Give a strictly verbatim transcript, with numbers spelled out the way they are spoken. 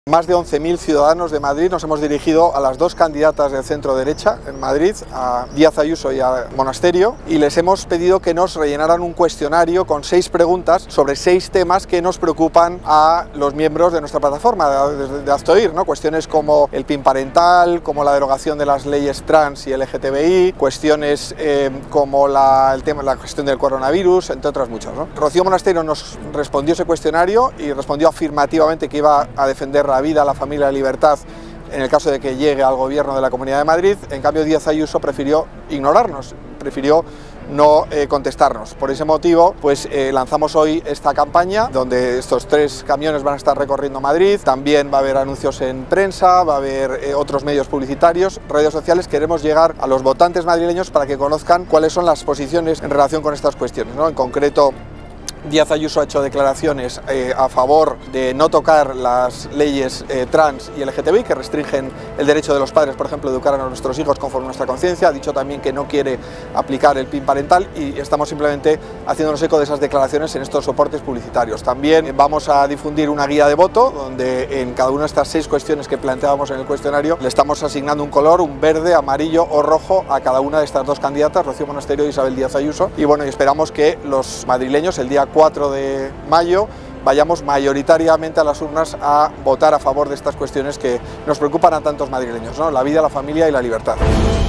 Más de once mil ciudadanos de Madrid nos hemos dirigido a las dos candidatas del centro derecha en Madrid, a Díaz Ayuso y a Monasterio, y les hemos pedido que nos rellenaran un cuestionario con seis preguntas sobre seis temas que nos preocupan a los miembros de nuestra plataforma de, de Hazte Oír, ¿no? Cuestiones como el PIN parental, como la derogación de las leyes trans y L G T B I, cuestiones eh, como la, el tema, la cuestión del coronavirus, entre otras muchas, ¿no? Rocío Monasterio nos respondió ese cuestionario y respondió afirmativamente que iba a defender la vida, la familia, la libertad en el caso de que llegue al gobierno de la Comunidad de Madrid. En cambio, Díaz Ayuso prefirió ignorarnos, prefirió no eh, contestarnos. Por ese motivo, pues eh, lanzamos hoy esta campaña donde estos tres camiones van a estar recorriendo Madrid. También va a haber anuncios en prensa, va a haber eh, otros medios publicitarios, redes sociales. Queremos llegar a los votantes madrileños para que conozcan cuáles son las posiciones en relación con estas cuestiones, ¿no? En concreto, Díaz Ayuso ha hecho declaraciones eh, a favor de no tocar las leyes eh, trans y L G T B I que restringen el derecho de los padres, por ejemplo, a educar a nuestros hijos conforme a nuestra conciencia. Ha dicho también que no quiere aplicar el PIN parental y estamos simplemente haciéndonos eco de esas declaraciones en estos soportes publicitarios. También vamos a difundir una guía de voto donde en cada una de estas seis cuestiones que planteábamos en el cuestionario le estamos asignando un color, un verde, amarillo o rojo a cada una de estas dos candidatas, Rocío Monasterio y Isabel Díaz Ayuso. Y bueno, y esperamos que los madrileños el día cuatro de mayo vayamos mayoritariamente a las urnas a votar a favor de estas cuestiones que nos preocupan a tantos madrileños, ¿no? La vida, la familia y la libertad.